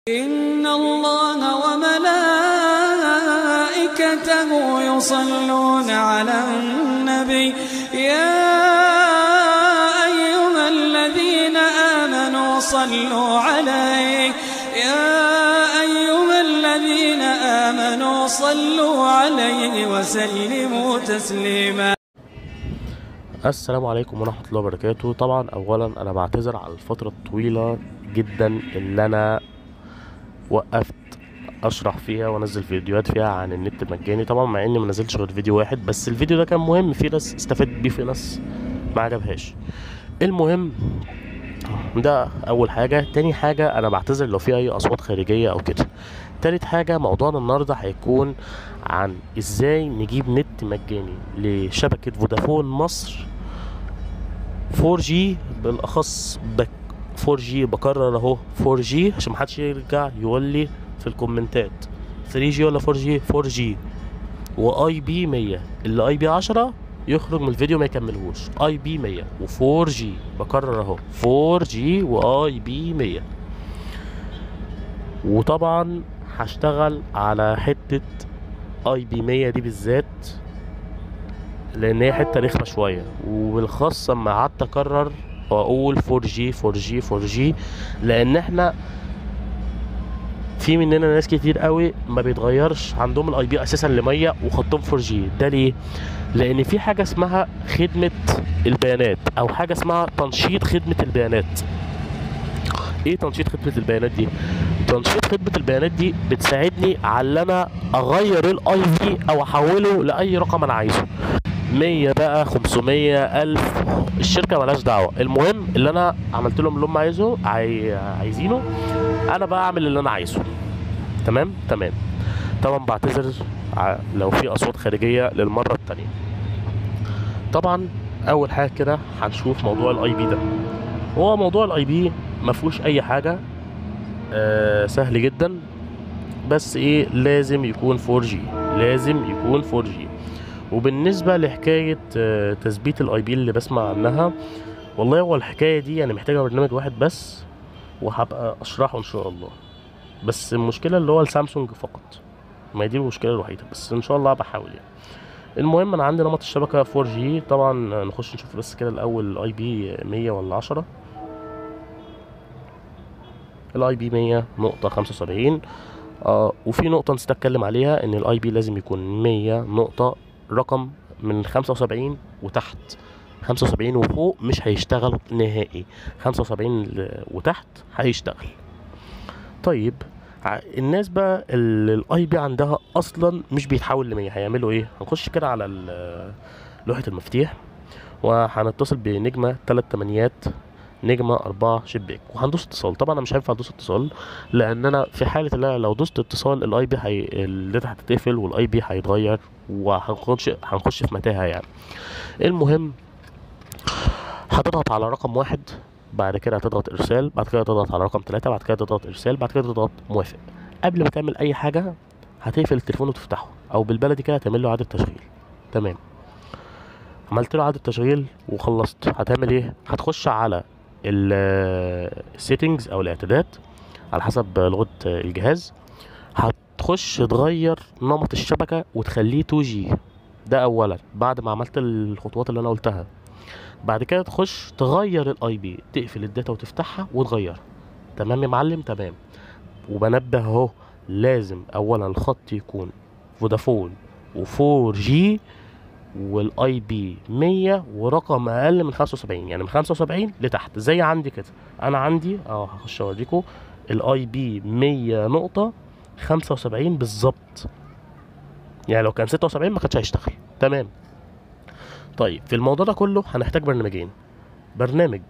إن الله وملائكته يصلون على النبي يا أيها الذين آمنوا صلوا عليه صلوا عليه وسلموا تسليما. السلام عليكم ورحمة الله وبركاته. طبعا اولا انا بعتذر على الفترة الطويلة جدا اللي انا وقفت اشرح فيها وانزل فيديوهات فيها عن النت المجاني، طبعا مع اني منزلتش غير فيديو واحد، بس الفيديو ده كان مهم، في ناس استفادت بيه في ناس ما عجبهاش. المهم ده اول حاجة. تاني حاجة انا بعتذر لو في اي اصوات خارجية او كده. تالت حاجة موضوعنا النهاردة هيكون عن ازاي نجيب نت مجاني لشبكة فودافون مصر 4G بالاخص 4G. بكرر اهو 4G عشان محدش يرجع يقول لي في الكومنتات 3G ولا 4G. 4G واي بي 100، اللي اي بي 10 يخرج من الفيديو ما يكملهوش. اي بي 100 و4G، بكرر اهو 4G واي بي 100. وطبعا هشتغل على حتة اي بي 100 دي بالذات لان هي حتة رخمة شوية، وبالخاص اما قعدت اكرر واقول 4G 4G 4G لان احنا في مننا ناس كتير قوي ما بيتغيرش عندهم الاي بي اساسا ل 100 وخطهم 4G. ده ليه؟ لان في حاجة اسمها خدمة البيانات او حاجة اسمها تنشيط خدمة البيانات. ايه تنشيط خدمة البيانات دي؟ تنشيط خدمة البيانات دي بتساعدني على ان انا اغير الاي بي او احوله لاي رقم انا عايزه، 100 بقى 500 1000، الشركة ملهاش دعوة. المهم اللي انا عملت لهم اللي هم عايزينه، انا بقى اعمل اللي انا عايزه. تمام. طبعا بعتذر لو في اصوات خارجية للمرة التانية. طبعا اول حاجة كده هنشوف موضوع الاي بي ده. هو موضوع الاي بي مفهوش اي حاجة، سهل جدا، بس ايه، لازم يكون 4G، لازم يكون 4G. وبالنسبة لحكاية تثبيت الاي بي اللي بسمع عنها، والله هو الحكاية دي يعني محتاجة برنامج واحد بس وهبقى اشرحه ان شاء الله. بس المشكلة اللي هو السامسونج فقط، ما دي المشكلة الوحيدة، بس ان شاء الله بحاول يعني. المهم انا عندي نمط الشبكة 4G. طبعا نخش نشوف بس كده الاول الاي بي 100 ولا 10. الاي بي 100.75. وفي نقطة نسيت اتكلم عليها، ان الاي بي لازم يكون 100 نقطة رقم من 75 وتحت. 75 وفوق مش هيشتغل نهائي، 75 وتحت هيشتغل. طيب الناس بقى اللي الاي بي عندها اصلا مش بيتحول ل100 هيعملوا ايه؟ هنخش كده على لوحة المفاتيح وهنتصل بنجمة 3 8 نجمة 4 شباك وهندوس اتصال. طبعا انا مش هينفع ادوس اتصال لان انا في حالة اللي لو دوست اتصال الاي بي الداتا هتتقفل والاي بي هيتغير وهنخش في متاهة يعني. المهم هتضغط على رقم 1، بعد كده هتضغط ارسال، بعد كده تضغط على رقم 3، بعد كده تضغط ارسال، بعد كده تضغط موافق. قبل ما تعمل اي حاجة هتقفل التليفون وتفتحه، او بالبلدي كده هتعمل له اعادة تشغيل. تمام، عملت له اعادة تشغيل وخلصت، هتعمل ايه؟ هتخش على السيتنجز او الاعدادات على حسب لغة الجهاز، هتخش تغير نمط الشبكة وتخليه 2G. ده اولا بعد ما عملت الخطوات اللي انا قلتها. بعد كده تخش تغير الاي بي، تقفل الداتا وتفتحها وتغيرها. تمام يا معلم؟ تمام. وبنبه اهو، لازم اولا الخط يكون فودافون و4G والاي بي 100 ورقم اقل من 75، يعني من 75 لتحت زي عندي كده. انا عندي هخش اوريكم الاي بي 100.75 بالظبط، يعني لو كان 76 ما كانش هيشتغل. تمام. طيب في الموضوع ده كله هنحتاج برنامجين، برنامج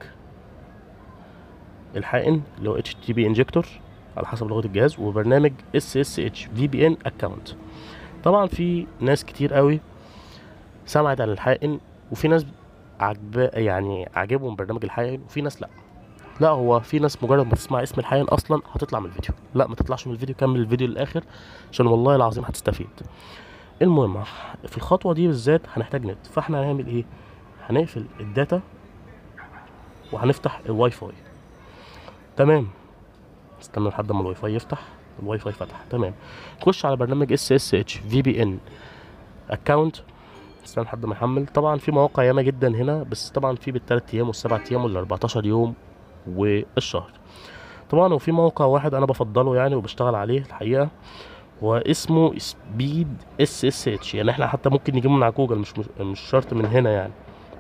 الحائن اللي هو HTTP انجكتور على حسب لغة الجهاز، وبرنامج SSH VPN account. طبعا في ناس كتير قوي سمعت عن الحائن، وفي ناس عاجبهم برنامج الحائن، وفي ناس لا هو في ناس مجرد ما تسمع اسم الحائن اصلا هتطلع من الفيديو. لا، ما تطلعش من الفيديو، كمل الفيديو للاخر عشان والله العظيم هتستفيد. المهم في الخطوه دي بالذات هنحتاج نت، فاحنا هنعمل ايه؟ هنقفل الداتا وهنفتح الواي فاي. تمام. استنى لحد ما الواي فاي يفتح. الواي فاي فتح تمام. تخش على برنامج SSH VPN اكونت. استنى لحد ما يحمل. طبعا في مواقع ياما جدا هنا، بس طبعا في بالتلات ايام والسبع ايام وال14 يوم والشهر. طبعا وفي موقع واحد انا بفضله يعني وبشتغل عليه الحقيقه، واسمه سبيد SSH. يعني احنا حتى ممكن نجيبه من على جوجل، مش شرط من هنا يعني.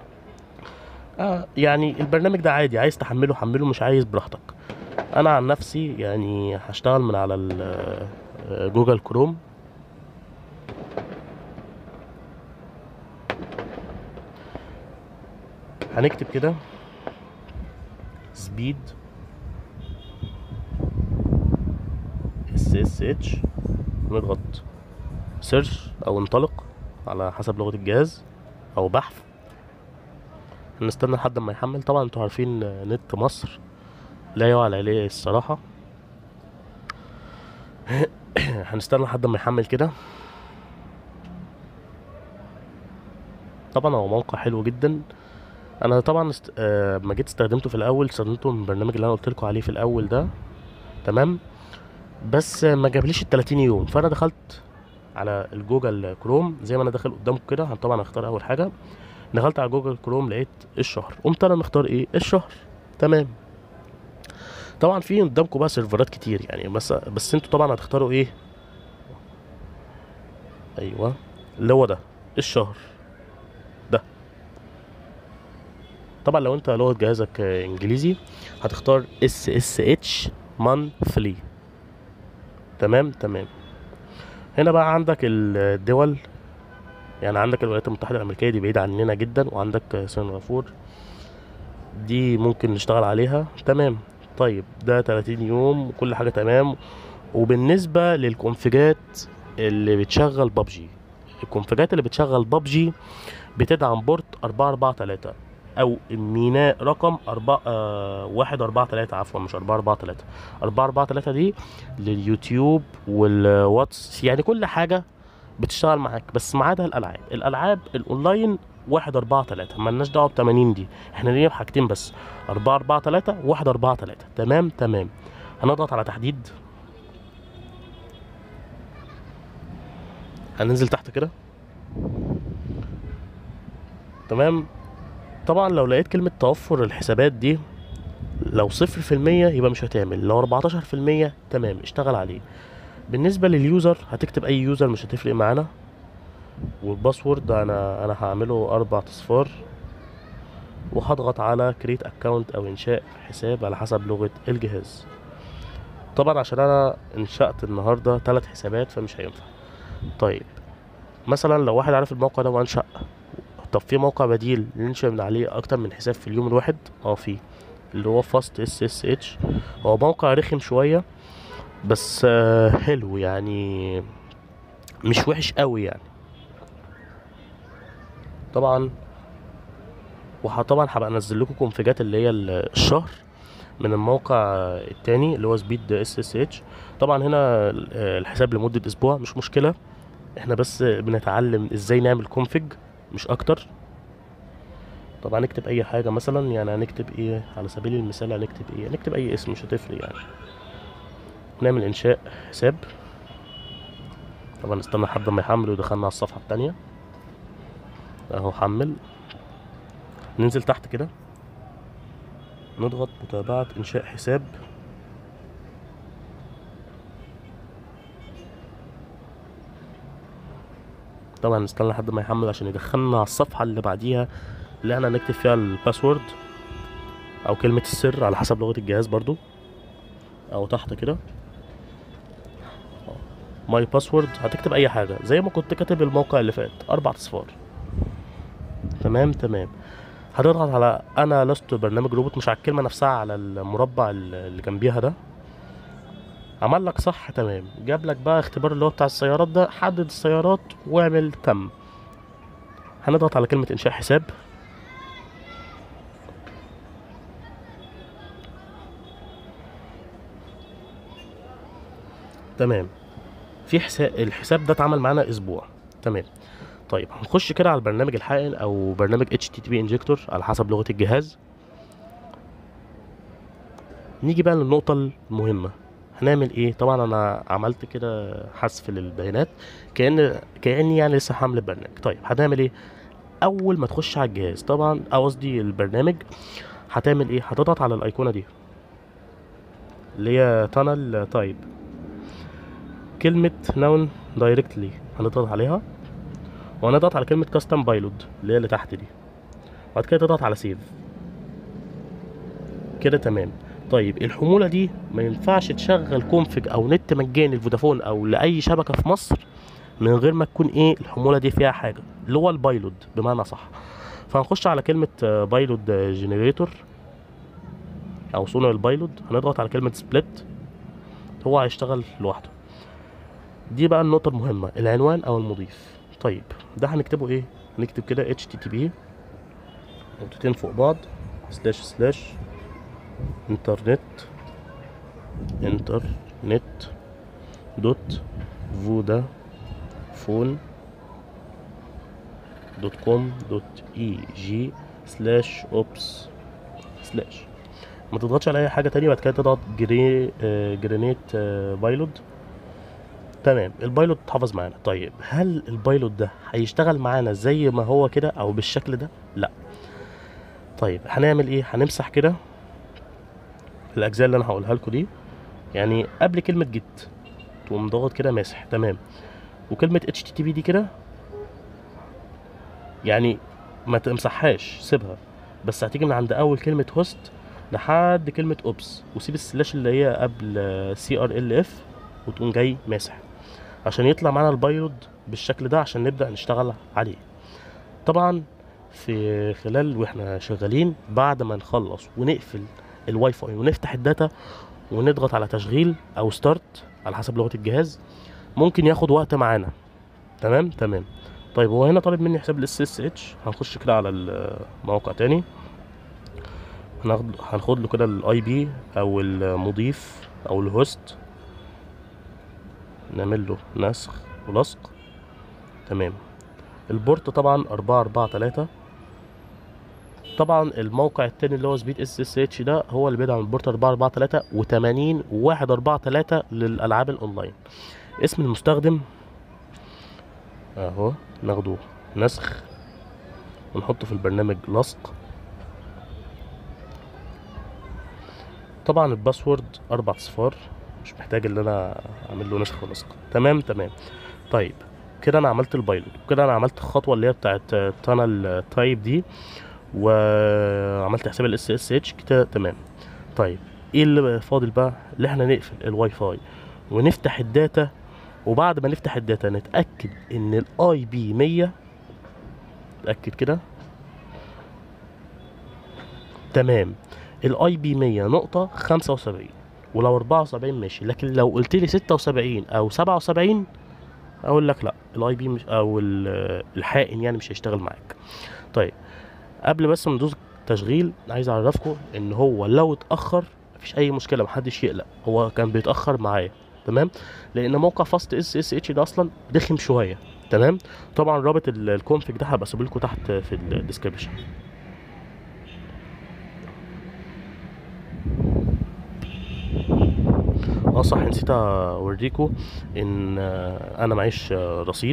يعني البرنامج ده عادي، عايز تحمله حمله، مش عايز براحتك. انا عن نفسي يعني هشتغل من على جوجل كروم. هنكتب كده سبيد SSH، نضغط سيرش او انطلق على حسب لغة الجهاز او بحث. هنستنى لحد ما يحمل. طبعا انتوا عارفين نت مصر لا يعلى عليه الصراحة. هنستنى لحد ما يحمل كده. طبعا هو موقع حلو جدا. انا طبعا ما جيت استخدمته في الاول، استخدمته من البرنامج اللي انا قلت لكم عليه في الاول ده، تمام. بس ما جابليش ال30 يوم، فانا دخلت على الجوجل كروم زي ما انا داخل قدامكم كده. طبعا هختار اول حاجه، دخلت على جوجل كروم لقيت الشهر، قمت انا مختار ايه؟ الشهر، تمام. طبعا في قدامكم بقى سيرفرات كتير يعني، بس انتوا طبعا هتختاروا ايه؟ ايوه اللي هو ده الشهر ده. طبعا لو انت لغة جهازك انجليزي هتختار SSH monthly، تمام تمام. هنا بقى عندك الدول، يعني عندك الولايات المتحدة الأمريكية دي بعيدة عننا جدا، وعندك سنغافور دي ممكن نشتغل عليها، تمام. طيب ده 30 يوم وكل حاجة تمام. وبالنسبة للكونفيجات اللي بتشغل بابجي، الكونفيجات اللي بتشغل بابجي بتدعم بورت 443 او ميناء رقم 143، عفوا مش 443. 443 دي لليوتيوب والواتس، يعني كل حاجة بتشتغل معاك، بس ما عدا الالعاب الاونلاين 143 مالناش دعوه ب80 دي. احنا لينا حاجتين بس، 443 و143، تمام تمام. هنضغط على تحديد، هننزل تحت كده، تمام. طبعا لو لقيت كلمة توفر الحسابات دي لو 0% يبقى مش هتعمل، لو 14% تمام اشتغل عليه. بالنسبة لليوزر هتكتب اي يوزر، مش هتفرق معانا. والباسورد انا هعمله 4 اصفار، وهضغط على كريت اكونت او انشاء حساب على حسب لغة الجهاز. طبعا عشان انا انشأت النهاردة 3 حسابات فمش هينفع. طيب مثلا لو واحد عارف الموقع ده وانشأ، طب في موقع بديل ننشأ من عليه اكتر من حساب في اليوم الواحد؟ في اللي هو فاست SSH. هو موقع رخم شوية بس حلو يعني، مش وحش قوي يعني. طبعا وطبعا هبقى انزل لكم كونفيجات اللي هي الشهر من الموقع التاني اللي هو سبيد SSH. طبعا هنا الحساب لمدة اسبوع مش مشكلة، احنا بس بنتعلم ازاي نعمل كونفيج مش اكتر. طبعا نكتب اي حاجة مثلا، يعني هنكتب ايه على سبيل المثال؟ هنكتب ايه؟ هنكتب اي اسم مش هتفرق يعني. نعمل انشاء حساب. طبعا نستنى لحد ما يحمل، ودخلنا على الصفحة التانية اهو حمل. ننزل تحت كده نضغط متابعة انشاء حساب. طبعا نستنى لحد ما يحمل عشان يدخلنا على الصفحة اللي بعديها اللي احنا هنكتب فيها الباسورد او كلمة السر على حسب لغة الجهاز برضو، او تحت كده ماي باسورد. هتكتب اي حاجة زي ما كنت كاتب الموقع اللي فات 4 اصفار، تمام تمام. هتضغط على انا لست برنامج روبوت، مش على الكلمة نفسها، على المربع اللي جنبيها ده. عمل لك صح، تمام. جاب لك بقى اختبار اللي هو بتاع السيارات ده، حدد السيارات واعمل تم. هنضغط على كلمة انشاء حساب. تمام. في الحساب ده اتعمل معانا اسبوع، تمام. طيب هنخش كده على البرنامج الحائل او برنامج HTTP انجكتور على حسب لغة الجهاز. نيجي بقى للنقطة المهمة، هنعمل ايه؟ طبعا انا عملت كده حذف للبيانات كاني يعني لسه حامل البرنامج. طيب هنعمل ايه؟ اول ما تخش على الجهاز طبعا، او قصدي البرنامج، هتعمل ايه؟ هتضغط على الايقونه دي اللي هي تانل تايب، كلمه نون دايركتلي هنضغط عليها، وهنضغط على كلمه كاستم بايلود اللي هي اللي تحت دي، وبعد كده تضغط على سيف كده. تمام. طيب الحموله دي ما ينفعش تشغل كونفج او نت مجاني لفودافون او لاي شبكه في مصر من غير ما تكون ايه الحموله دي فيها حاجه، اللي هو البايلود بمعنى صح. فهنخش على كلمه بايلود جنريتور او صنع البايلود، هنضغط على كلمه سبليت، هو هيشتغل لوحده. دي بقى النقطه المهمه، العنوان او المضيف. طيب ده هنكتبه ايه؟ هنكتب كده HTTP نقطتين فوق بعض // انترنت دوت فودافون دوت كوم دوت EG /ops/. ما تضغطش على اي حاجه تانية، بعد كده تضغط جرينيت بايلود. تمام، البايلود اتحفظ معانا. طيب هل البايلود ده هيشتغل معانا زي ما هو كده او بالشكل ده؟ لا. طيب هنعمل ايه؟ هنمسح كده الاجزاء اللي انا هقولها لكم دي، يعني قبل كلمه جيت تقوم ضاغط كده ماسح. تمام. وكلمه HTTP دي كده يعني ما تمسحهاش، سيبها، بس هتيجي من عند اول كلمه هوست لحد كلمه اوبس، وسيب السلاش اللي هي قبل CRLF، وتقوم جاي ماسح عشان يطلع معانا البايلود بالشكل ده عشان نبدا نشتغل عليه. طبعا في خلال واحنا شغالين بعد ما نخلص ونقفل الواي فاي ونفتح الداتا ونضغط على تشغيل او ستارت على حسب لغه الجهاز، ممكن ياخد وقت معانا. تمام. طيب هو هنا طالب مني حساب SSH، هنخش كده على الموقع تاني، هناخد له كده IP او المضيف او الهوست، نعمل له نسخ ولصق. تمام. البورت طبعا 443. طبعا الموقع التاني اللي هو سبيد SSH ده هو اللي بيدعم البورت 443 و80 و143 للالعاب الاونلاين. اسم المستخدم اهو، ناخده نسخ ونحطه في البرنامج لصق. طبعا الباسورد 4 صفار، مش محتاج ان انا اعمل له نسخ ولصق. تمام. طيب كده انا عملت البايلوت، وكده انا عملت الخطوه اللي هي بتاعت تانل تايب دي، وعملت حساب SSH كده. تمام. طيب ايه اللي فاضل بقى؟ اللي احنا نقفل الواي فاي ونفتح الداتا، وبعد ما نفتح الداتا نتاكد ان IP 100، نتاكد كده. تمام. IP 100.75، ولو 74 ماشي، لكن لو قلت لي 76 او 77 اقول لك لا، IP مش، او الحائن يعني مش هيشتغل معاك. طيب قبل بس ما ندوس تشغيل، عايز اعرفكم ان هو لو اتاخر مفيش اي مشكله، محدش يقلق، هو كان بيتاخر معايا. تمام. لان موقع فاست SSH ده اصلا رخم شويه. تمام. طبعا رابط الكونفج ده هبقى اسيبه لكم تحت في الديسكربشن. صح، نسيت اوريكم ان انا معيش رصيد.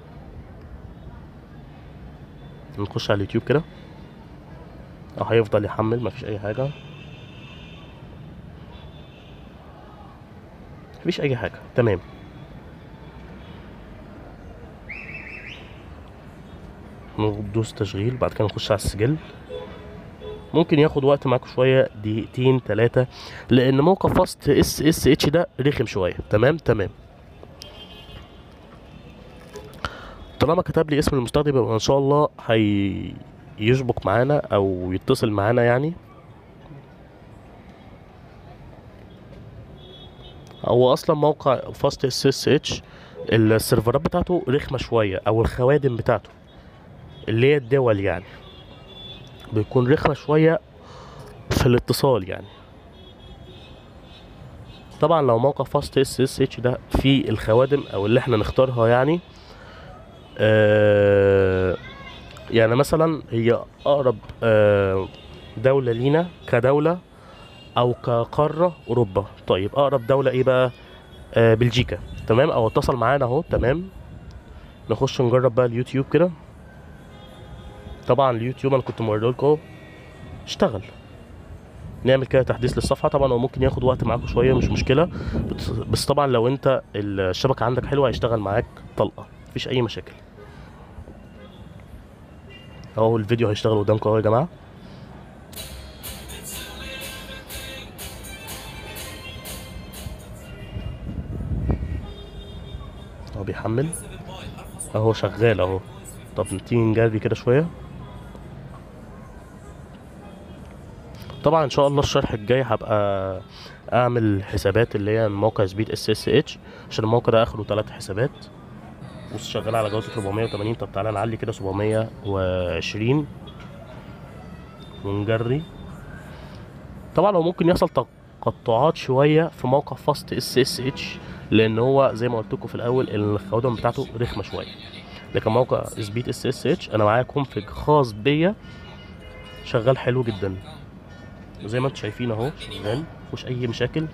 نخش على اليوتيوب كده، هيفضل يحمل، مفيش اي حاجه، مفيش اي حاجه. تمام. ندوس تشغيل، بعد كده نخش على السجل. ممكن ياخد وقت معاكم شويه، دقيقتين 3، لان موقع فاست SSH ده رخم شويه. تمام. طالما كتب لي اسم المستخدم يبقى ان شاء الله يشبك معانا او يتصل معانا يعني. هو اصلا موقع فاست SSH السيرفرات بتاعته رخمه شويه، او الخوادم بتاعته اللي هي الدول يعني بيكون رخمه شويه في الاتصال يعني. طبعا لو موقع فاست SSH ده فيه الخوادم او اللي احنا نختارها يعني، يعني مثلا هي اقرب دولة لينا كدولة او كقاره اوروبا. طيب اقرب دوله ايه بقى؟ بلجيكا. تمام، او اتصل معانا اهو. تمام، نخش نجرب بقى اليوتيوب كده. طبعا اليوتيوب انا كنت موريه لكم اهو، اشتغل. نعمل كده تحديث للصفحه. طبعا هو ممكن ياخد وقت معاكم شويه، مش مشكله، بس طبعا لو انت الشبكه عندك حلوه هيشتغل معاك طلقه، مفيش اي مشاكل. اهو الفيديو هيشتغل قدامكم اهو يا جماعه. اهو بيحمل اهو، شغال اهو. طب نتيجي نجري كده شويه. طبعا ان شاء الله الشرح الجاي هبقى اعمل حسابات اللي هي موقع سبيد SSH، عشان الموقع ده اخره 3 حسابات. بص شغال على جودة 480. طب تعالى نعلي كده 720 ونجري. طبعا هو ممكن يحصل تقطعات شوية في موقع فاست SSH، لان هو زي ما قلت لكم في الاول الخوادم بتاعته رخمة شوية. لكن موقع سبيد SSH انا معايا كونفج خاص بيا، شغال حلو جدا زي ما انتم شايفين اهو. شغال مفيهوش اي مشاكل،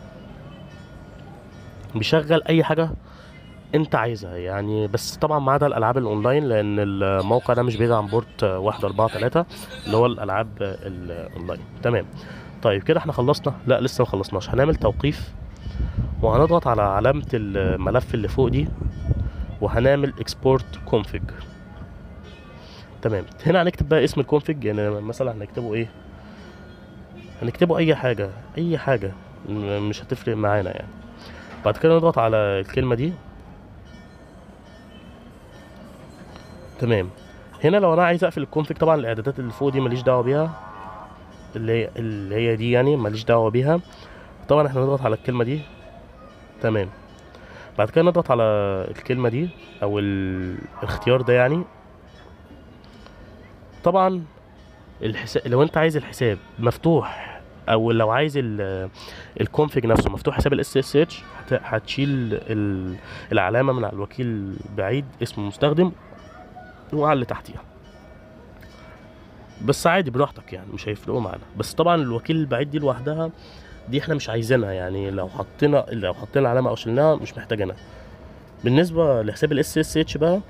بيشغل اي حاجة انت عايزها يعني. بس طبعا ما عدا الالعاب الاونلاين، لان الموقع ده مش بيدعم بورت 143 اللي هو الالعاب الاونلاين. تمام. طيب كده احنا خلصنا؟ لا لسه ما خلصناش. هنعمل توقيف وهنضغط على علامة الملف اللي فوق دي وهنعمل export config. تمام. هنا هنكتب بقى اسم الكونفج، يعني مثلا هنكتبه ايه؟ هنكتبه اي حاجة، اي حاجة مش هتفرق معانا يعني. بعد كده نضغط على الكلمة دي. تمام. هنا لو انا عايز اقفل الكونفج، طبعا الاعدادات اللي فوق دي ماليش دعوه بيها، اللي هي دي يعني ماليش دعوه بيها. طبعا احنا نضغط على الكلمه دي. تمام. بعد كده نضغط على الكلمه دي او الاختيار ده يعني. طبعا الحساب، لو انت عايز الحساب مفتوح او لو عايز الكونفج نفسه مفتوح، حساب ال SSH هتشيل العلامه من على الوكيل بعيد اسم المستخدم وعلى اللي تحتيها. بس عادي براحتك يعني، مش هيفرقوا معانا. بس طبعا الوكيل البعيد دي لوحدها دي احنا مش عايزينها يعني، لو حطينا علامه او شلناها مش محتاجينها. بالنسبه لحساب ال SSH بقى،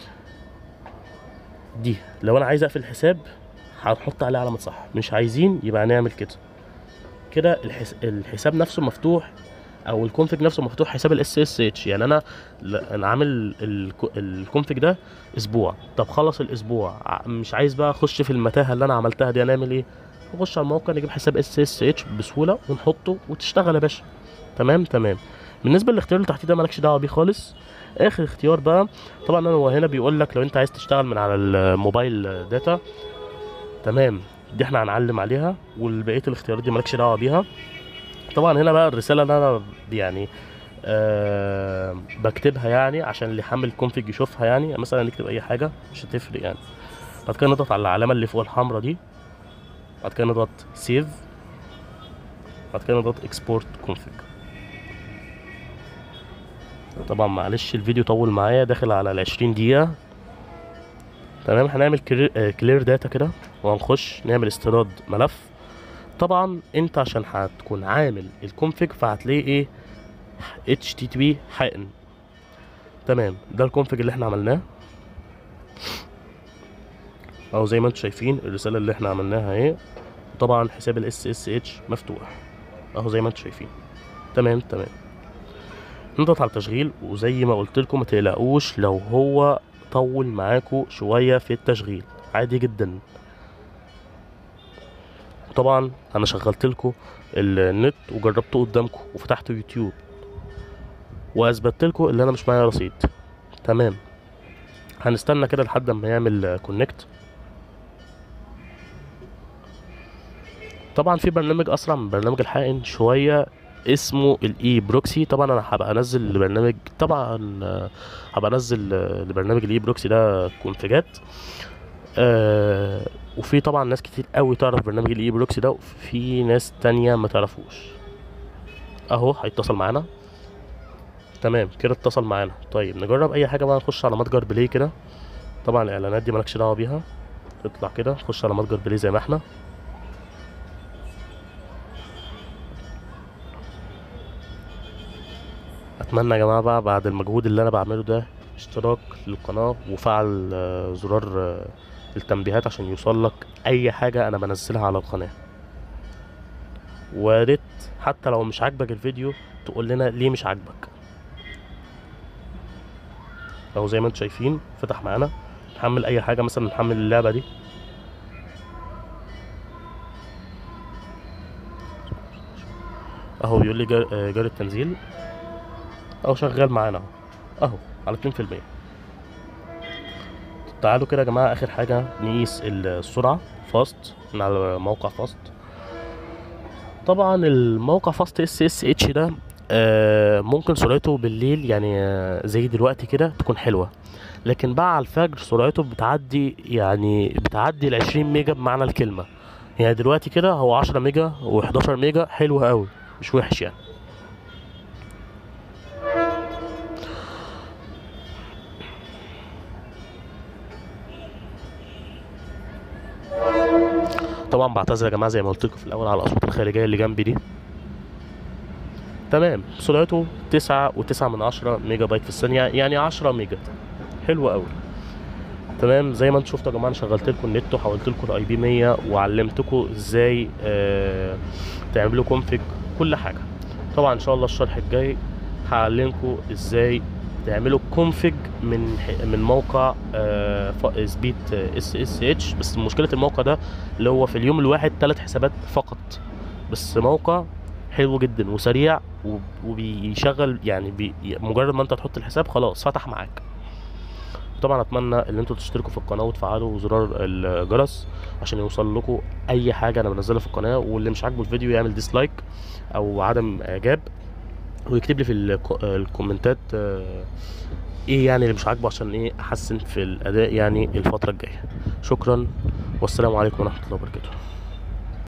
دي لو انا عايز اقفل الحساب هنحط عليه علامه صح، مش عايزين يبقى نعمل كده الحساب نفسه مفتوح او الكونفج نفسه مفتوح، حساب ال SSH يعني. انا عامل الكونفج ده اسبوع. طب خلص الاسبوع مش عايز بقى اخش في المتاهه اللي انا عملتها دي، هنعمل ايه؟ نخش على الموقع نجيب حساب SSH بسهوله ونحطه وتشتغل يا باشا. تمام. بالنسبه للاختيار اللي تحتيه ده مالكش دعوه بيه خالص. اخر اختيار بقى، طبعا هو هنا بيقول لك لو انت عايز تشتغل من على الموبايل داتا. تمام، دي احنا هنعلم عليها، والبقيه الاختيارات دي مالكش دعوه بيها. طبعا هنا بقى الرساله اللي انا يعني بكتبها يعني عشان اللي يحمل الكونفج يشوفها يعني. مثلا نكتب اي حاجه مش هتفرق يعني. بعد كده نضغط على العلامه اللي فوق الحمراء دي. بعد كده نضغط سيف. بعد كده نضغط اكسبورت كونفج. طبعا معلش الفيديو طول معايا، داخل على 20 دقيقه. تمام. هنعمل كلير داتا كده وهنخش نعمل استيراد ملف. طبعا انت عشان هتكون عامل الكونفج فهتلاقي ايه؟ HTTP حائن. تمام، ده الكونفج اللي احنا عملناه اهو زي ما انتم شايفين الرساله اللي احنا عملناها اهي. طبعا حساب ال SSH مفتوح اهو زي ما انتم شايفين. تمام. نضغط على التشغيل، وزي ما قلت لكم ما تقلقوش لو هو طول معاكم شويه في التشغيل، عادي جدا. طبعا انا شغلت لكم النت وجربته قدامكم وفتحت يوتيوب واثبتت لكم ان انا مش معايا رصيد. تمام. هنستنى كده لحد ما يعمل كونكت. طبعا في برنامج اسرع من برنامج الحائن شويه اسمه الاي بروكسي. طبعا انا هبقى انزل لبرنامج الاي بروكسي ده كونفيجات. وفي طبعا ناس كتير قوي تعرف برنامج الاي بروكسي ده، وفي ناس تانية ما تعرفوش. اهو هيتصل معانا. تمام كده اتصل معانا. طيب نجرب اي حاجه بقى، نخش على متجر بلاي كده. طبعا الاعلانات دي مالكش دعوه بيها، اطلع كده نخش على متجر بلاي زي ما احنا. اتمنى يا جماعه بقى بعد المجهود اللي انا بعمله ده اشتراك للقناه وفعل زرار التنبيهات عشان يوصلك اي حاجه انا بنزلها على القناه. وياريت حتى لو مش عاجبك الفيديو تقول لنا ليه مش عاجبك. اهو زي ما انتم شايفين فتح معانا. نحمل اي حاجه، مثلا نحمل اللعبه دي اهو بيقول لي جاري التنزيل اهو شغال معانا اهو على 2%. تعالوا كده يا جماعه اخر حاجه نقيس السرعه فاست من على موقع فاست. طبعا الموقع فاست SSH ده ممكن سرعته بالليل يعني زي دلوقتي كده تكون حلوه، لكن بقى على الفجر سرعته بتعدي ال20 ميجا بمعنى الكلمه. يعني دلوقتي كده هو 10 ميجا و11 ميجا حلو قوي، مش وحش يعني. طبعا بعتذر يا جماعه زي ما قلت لكم في الاول على الاصوات الخارجيه اللي جنبي دي. تمام، سرعته 9.9 ميجا بايت في الثانيه، يعني 10 ميجا، حلو قوي. تمام، زي ما انتم شفتوا يا جماعه انا شغلت لكم النت وحولت لكم الاي بي 100 وعلمتكم ازاي تعملوا كونفيج كل حاجه. طبعا ان شاء الله الشرح الجاي هعلمكم ازاي تعملوا كونفيج من موقع سبيد SSH. بس مشكله الموقع ده اللي هو في اليوم الواحد 3 حسابات فقط، بس موقع حلو جدا وسريع وبيشغل يعني مجرد ما انت تحط الحساب خلاص فتح معاك. طبعا اتمنى ان انتوا تشتركوا في القناه وتفعلوا زرار الجرس عشان يوصل لكم اي حاجه انا بنزلها في القناه. واللي مش عاجبه الفيديو يعمل ديسلايك او عدم اعجاب ويكتب لي في الكومنتات ايه يعني اللي مش عاجبه عشان ايه احسن في الاداء يعني الفتره الجايه. شكرا والسلام عليكم ورحمه الله وبركاته.